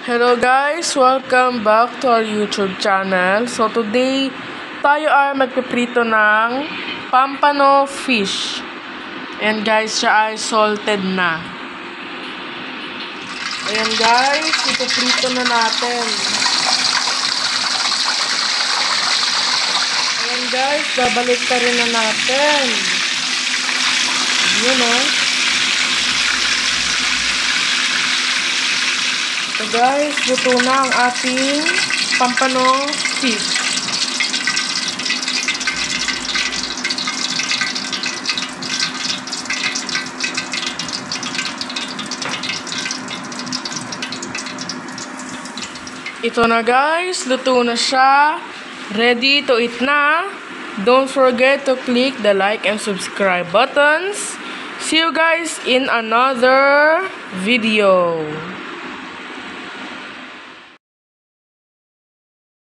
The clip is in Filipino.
Hello guys! Welcome back to our YouTube channel. So today, tayo ay magpiprito ng pampano fish. Ayan guys, siya ay salted na. Ayan guys, ipiprito na natin. Ayan guys, babalik ka rin na natin. Yun o. So guys, luto na ang ating pampano fish. Ito na guys, luto na siya. Ready to eat na. Don't forget to click the like and subscribe buttons. See you guys in another video.